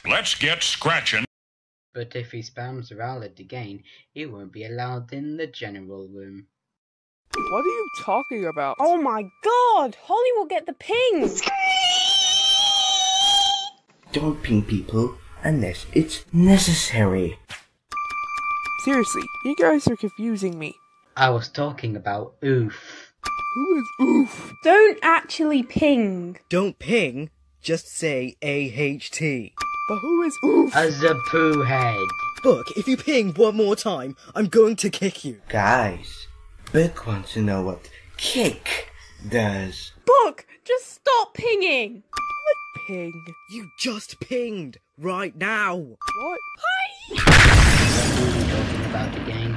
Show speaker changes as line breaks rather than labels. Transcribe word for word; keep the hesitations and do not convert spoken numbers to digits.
Let's get scratching.
But if he spams valid again, he won't be allowed in the general room.
What are you talking about?
Oh my god! Holly will get the ping!
Don't ping people unless it's necessary.
Seriously, you guys are confusing me.
I was talking about oof.
Who is oof?
Don't actually ping.
Don't ping, just say A H T.
But who is oof?
As a poo head.
Book, if you ping one more time, I'm going to kick you.
Guys, Book wants to know what kick does.
Book, just stop pinging!
What ping?
You just pinged right now.
What?
What are we talking about again?